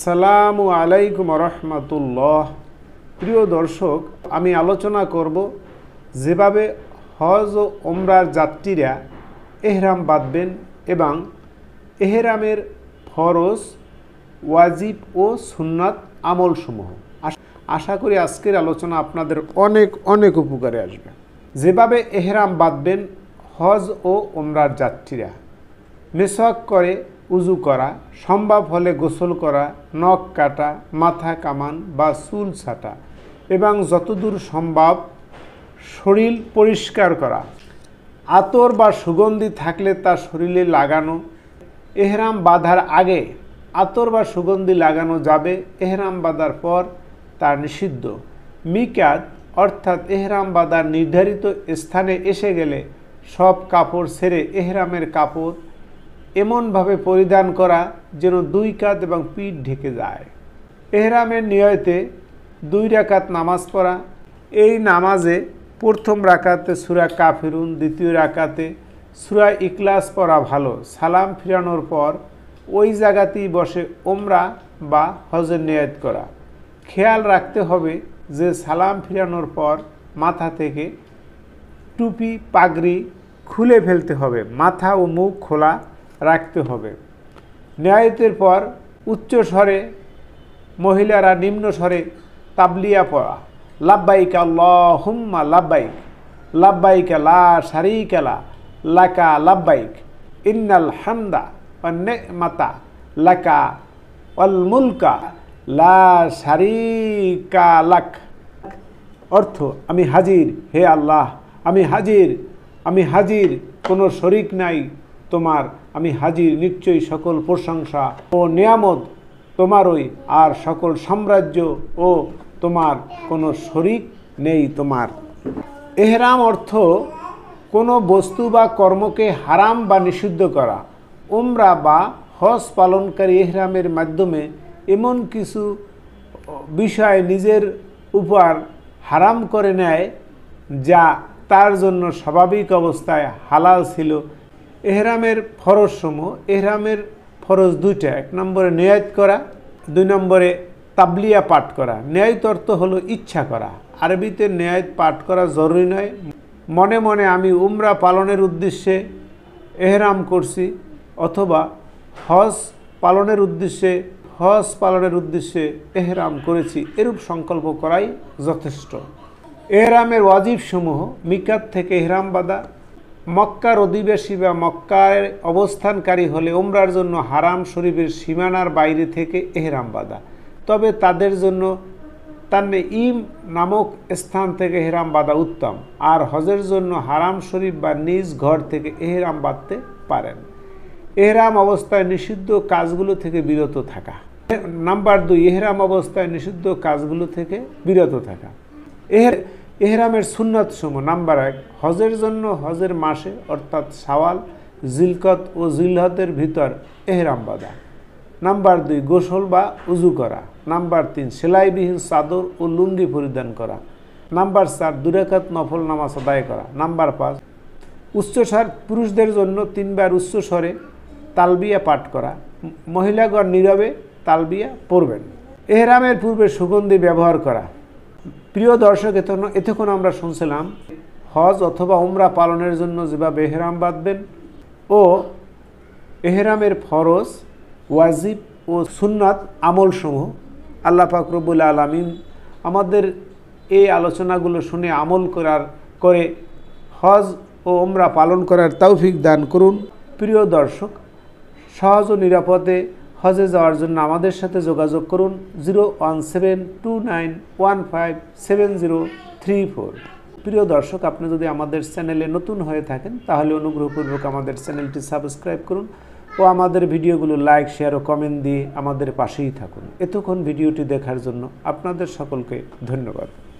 আসসালামু আলাইকুম রহমতুল্লাহ। প্রিয় দর্শক, আমি আলোচনা করব যেভাবে হজ ও ওমরার যাত্রীরা এহরাম বাঁধবেন এবং এহরামের ফরজ, ওয়াজিব ও সুন্নাত আমলসমূহ। আশা করি আজকের আলোচনা আপনাদের অনেক উপকারে আসবে। যেভাবে এহরাম বাঁধবেন হজ ও ওমরার যাত্রীরা: মেসওয়াক করে উজু করা, সম্ভব হলে গোসল করা, নখ কাটা, মাথা কামান বা চুল ছাঁটা এবং যতদূর সম্ভব শরীর পরিষ্কার করা। আতর বা সুগন্ধি থাকলে তা শরীরে লাগানো। এহরাম বাঁধার আগে আতর বা সুগন্ধি লাগানো যাবে, এহরাম বাঁধার পর তা নিষিদ্ধ। মিকাত অর্থাৎ এহরাম বাঁধার নির্ধারিত স্থানে এসে গেলে সব কাপড় ছেড়ে এহরামের কাপড় এমনভাবে পরিধান করা যেন 2 কাঁধ এবং পিঠ ঢেকে যায়। এহরামের নিয়তে 2 রাকাত নামাজ পড়া। এই নামাজে প্রথম রাকাতে সূরা কাফিরুন, দ্বিতীয় রাকাতে সূরা ইখলাস পড়া ভালো। সালাম ফিরানোর পর ওই জায়গাতেই বসে ওমরা বা হজের নিয়ত করা। খেয়াল রাখতে হবে যে সালাম ফিরানোর পর মাথা থেকে টুপি পাগড়ি খুলে ফেলতে হবে, মাথা ও মুখ খোলা রাখতে হবে। নিয়তের পর উচ্চ স্বরে, মহিলারা নিম্ন স্বরে তাবলিয়া পড়া। লাব্বাইক আল্লাহুম্মা লাব্বাইক, লাব্বাইক লা শারীকা লাকা লাব্বাইক, ইন্নাল হামদা ওয়ান নি'মাতা লাকা ওয়াল মুলকা লা শারীকা লাক। অর্থ: আমি হাজির, হে আল্লাহ, আমি হাজির, কোনো শরীক নাই তোমার, আমি হাজির, নিশ্চয়ই সকল প্রশংসা ও নিয়ামত তোমারই, আর সকল সাম্রাজ্য ও তোমার, কোনো শরীক নেই তোমার। এহরাম অর্থ কোনো বস্তু বা কর্মকে হারাম বা নিষিদ্ধ করা। উমরা বা হজ পালনকারী এহরামের মাধ্যমে এমন কিছু বিষয় নিজের উপর হারাম করে নেয় যা তার জন্য স্বাভাবিক অবস্থায় হালাল ছিল। এহরামের ফরজসমূহ: এহরামের ফরজ 2টা। 1 নম্বরে নিয়ত করা, 2 নম্বরে তাবলিয়া পাঠ করা। নিয়ত অর্থ হলো ইচ্ছা করা। আরবিতে নিয়ত পাঠ করা জরুরি নয়। মনে মনে আমি উমরা পালনের উদ্দেশ্যে এহরাম করছি অথবা হজ পালনের উদ্দেশ্যে এহরাম করেছি, এরূপ সংকল্প করাই যথেষ্ট। এহরামের ওয়াজিবসমূহ: মিকাত থেকে এহরাম বাঁধা। মক্কার অধিবাসী বা মক্কায় অবস্থানকারী হলে উমরার জন্য হারাম শরীফের সীমানার বাইরে থেকে এহরাম বাঁধা, তবে তাদের জন্য তানঈম নামক স্থান থেকে এহরাম বাঁধা উত্তম। আর হজের জন্য হারাম শরীফ বা নিজ ঘর থেকে এহরাম বাঁধতে পারেন। এহরাম অবস্থায় নিষিদ্ধ কাজগুলো থেকে বিরত থাকা। নাম্বার 2, এহরাম অবস্থায় নিষিদ্ধ কাজগুলো থেকে বিরত থাকা। এহরামের সুন্নাতসমূহ: নাম্বার 1, হজের জন্য হজের মাসে অর্থাৎ শাওয়াল, জিলকত ও জিলহজের ভিতর এহরাম বাঁধা। নাম্বার 2, গোসল বা উজু করা। নাম্বার 3, সেলাইবিহীন চাদর ও লুঙ্গি পরিধান করা। নাম্বার 4, 2 রাকাত নফল নামাজ আদায় করা। নাম্বার 5, উচ্চস্বর পুরুষদের জন্য 3 বার উচ্চ স্বরে তালবিয়া পাঠ করা। মহিলাগণ নীরবে তালবিয়া পড়বেন। এহরামের পূর্বে সুগন্ধি ব্যবহার করা। প্রিয় দর্শক, এতক্ষণ আমরা শুনছিলাম হজ অথবা উমরা পালনের জন্য যেভাবে এহরাম বাঁধবেন ও এহরামের ফরজ, ওয়াজিব ও সুন্নাত আমলসমূহ। আল্লাহ পাক রব্বুল আলামিন আমাদের এই আলোচনাগুলো শুনে আমল করে হজ ও উমরা পালন করার তৌফিক দান করুন। প্রিয় দর্শক, সহজ ও নিরাপদে হজে যাওয়ার জন্য আমাদের সাথে যোগাযোগ করুন 01729157034। প্রিয় দর্শক, আপনি যদি আমাদের চ্যানেলে নতুন হয়ে থাকেন তাহলে অনুগ্রহপূর্বক আমাদের চ্যানেলটি সাবস্ক্রাইব করুন ও আমাদের ভিডিওগুলো লাইক, শেয়ার ও কমেন্ট দিয়ে আমাদের পাশেই থাকুন। এতক্ষণ ভিডিওটি দেখার জন্য আপনাদের সকলকে ধন্যবাদ।